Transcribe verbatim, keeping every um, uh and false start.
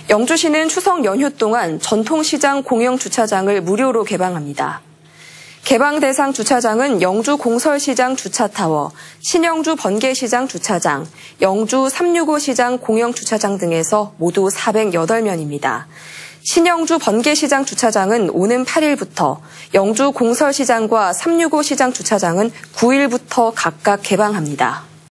영주시는 추석 연휴 동안 전통시장 공영 주차장을 무료로 개방합니다. 개방 대상 주차장은 영주 공설시장 주차타워, 신영주 번개시장 주차장, 영주 삼육오 시장 공영 주차장 등에서 모두 사백팔 면입니다. 신영주 번개시장 주차장은 오는 팔 일부터, 영주 공설시장과 삼육오 시장 주차장은 구 일부터 각각 개방합니다.